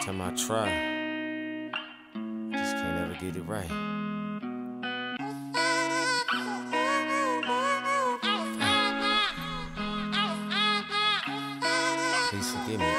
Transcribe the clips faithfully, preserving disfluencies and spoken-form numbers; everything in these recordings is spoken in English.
time I try, I just can't ever get it right. Please forgive me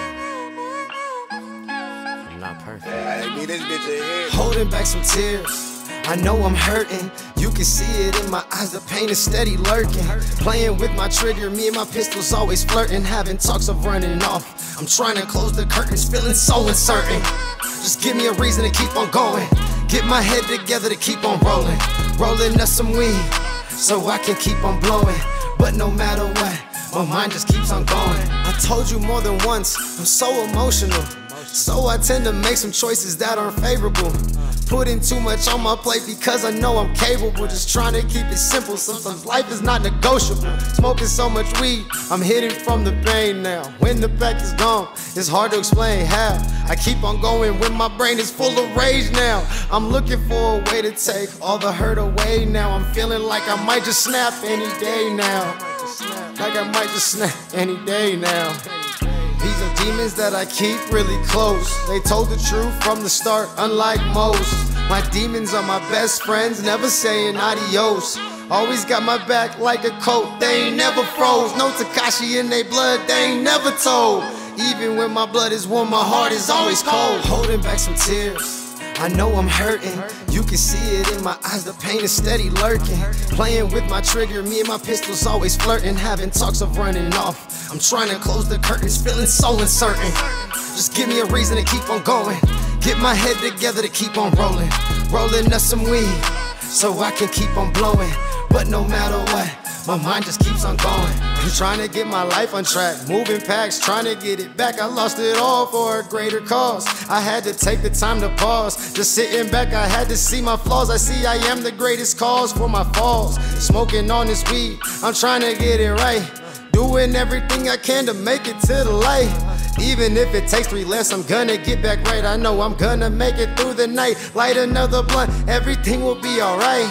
though. I'm not perfect. Hey, me this bitch ahead. Holding back some tears, I know I'm hurting. You can see it in my eyes, the pain is steady lurking. Playing with my trigger, me and my pistols always flirting. Having talks of running off, I'm trying to close the curtains, feeling so uncertain. Just give me a reason to keep on going. Get my head together to keep on rolling. Rolling up some weed, so I can keep on blowing. But no matter what, my mind just keeps on going. I told you more than once, I'm so emotional, so I tend to make some choices that aren't favorable. Putting too much on my plate because I know I'm capable. Just trying to keep it simple, sometimes life is not negotiable. Smoking so much weed, I'm hidden from the pain now. When the pack is gone, it's hard to explain how. I keep on going when my brain is full of rage now. I'm looking for a way to take all the hurt away now. I'm feeling like I might just snap any day now. Like I might just snap any day now. These are demons that I keep really close. They told the truth from the start, unlike most. My demons are my best friends, never saying adios. Always got my back like a coat, they ain't never froze. No Tekashi in they blood, they ain't never told. Even when my blood is warm, my heart is always cold. Holding back some tears, I know I'm hurting. You can see it in my eyes, the pain is steady lurking. Playing with my trigger, me and my pistols always flirting. Having talks of running off, I'm trying to close the curtains, feeling so uncertain. Just give me a reason to keep on going. Get my head together to keep on rolling. Rolling up some weed, so I can keep on blowing. But no matter what, my mind just keeps on going. I'm trying to get my life on track, moving packs, trying to get it back. I lost it all for a greater cause. I had to take the time to pause. Just sitting back, I had to see my flaws. I see I am the greatest cause for my falls. Smoking on this weed, I'm trying to get it right. Doing everything I can to make it to the light. Even if it takes three less, I'm gonna get back right. I know I'm gonna make it through the night. Light another blunt, everything will be alright.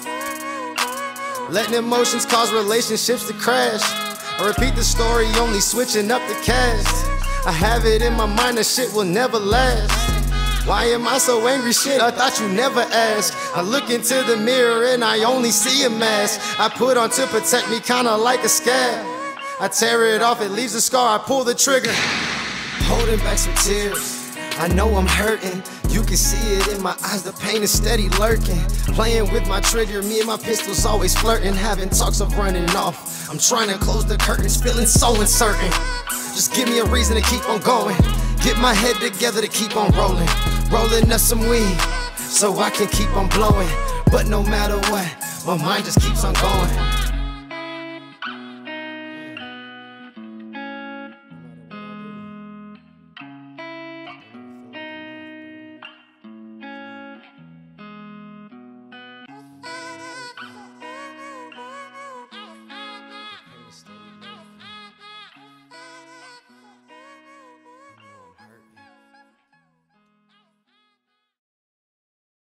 Letting emotions cause relationships to crash. I repeat the story, only switching up the cast. I have it in my mind that shit will never last. Why am I so angry? Shit, I thought you never asked. I look into the mirror and I only see a mask I put on to protect me, kinda like a scab. I tear it off, it leaves a scar, I pull the trigger. Holding back some tears, I know I'm hurting. You can see it in my eyes, the pain is steady lurking. Playing with my trigger, me and my pistols always flirting. Having talks of running off, I'm trying to close the curtains, feeling so uncertain. Just give me a reason to keep on going. Get my head together to keep on rolling. Rolling up some weed, so I can keep on blowing. But no matter what, my mind just keeps on going.